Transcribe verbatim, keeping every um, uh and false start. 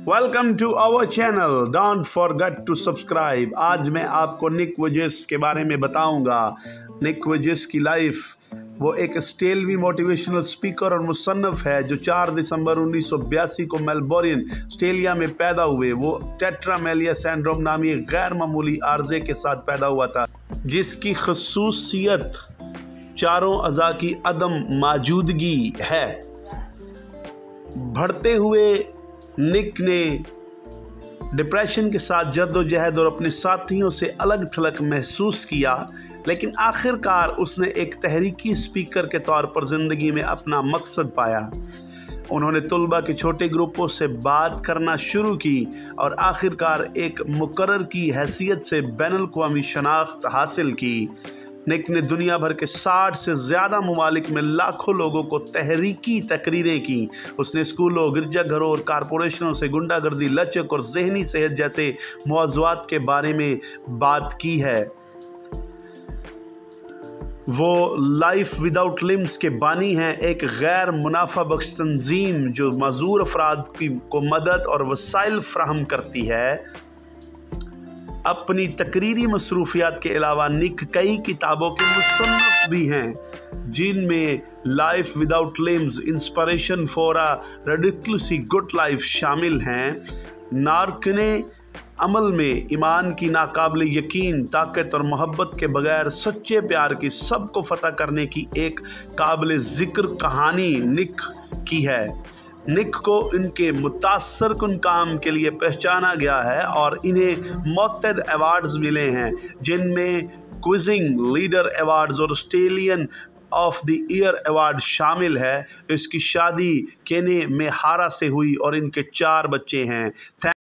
Welcome to our channel, don't forget to subscribe. आज मैं आपको निक वुइजिस के बारे में बताऊंगा। निक वुइजिस की लाइफ, वो एक ऑस्ट्रेलियाई मोटिवेशनल स्पीकर और मुसन्निफ है जो चार दिसंबर उन्नीस सौ बयासी को मेलबोर्न, ऑस्ट्रेलिया में पैदा हुए। वो टेट्रामेलिया सिंड्रोम नामी एक गैर मामूली आर्जे के साथ पैदा हुआ था, जिसकी खसूसियत चारों अज़ा की अदम मौजूदगी है। बढ़ते हुए निक ने डिप्रेशन के साथ जद्दोजहद और अपने साथियों से अलग थलग महसूस किया, लेकिन आखिरकार उसने एक तहरीकी स्पीकर के तौर पर ज़िंदगी में अपना मकसद पाया। उन्होंने तुलबा के छोटे ग्रुपों से बात करना शुरू की और आखिरकार एक मुकर्रर की हैसियत से बैनुल-अक़वामी शनाख्त हासिल की। निक ने दुनिया भर के साठ से ज़्यादा ममालिक में लाखों लोगों को तहरीकी तकरीरें की। उसने स्कूलों, गिरजाघरों और कारपोरेशनों से गुंडागर्दी, लचक और जहनी सेहत जैसे मौज़ूआत के बारे में बात की है। वो लाइफ विदाउट लिम्स के बानी हैं, एक गैर मुनाफा बख्श तंजीम जो मजूर अफराद की को मदद और वसाइल फ्राहम करती है। अपनी तकरीरी मसरूफियात के अलावा निक कई किताबों के मुसन्निफ भी हैं, जिनमें life without limbs, inspiration for a ridiculously good life शामिल हैं। नारकने अमल में ईमान की नाकाबिल यकीन ताकत और मोहब्बत के बगैर सच्चे प्यार की सबको फतह करने की एक काबिल ज़िक्र कहानी निक की है। निक को इनके मुतासर कुन काम के लिए पहचाना गया है और इन्हें मुतअद्दिद अवार्ड्स मिले हैं, जिनमें क्विजिंग लीडर अवार्ड्स और Australian of the year award शामिल है। इसकी शादी केने में हारा से हुई और इनके चार बच्चे हैं।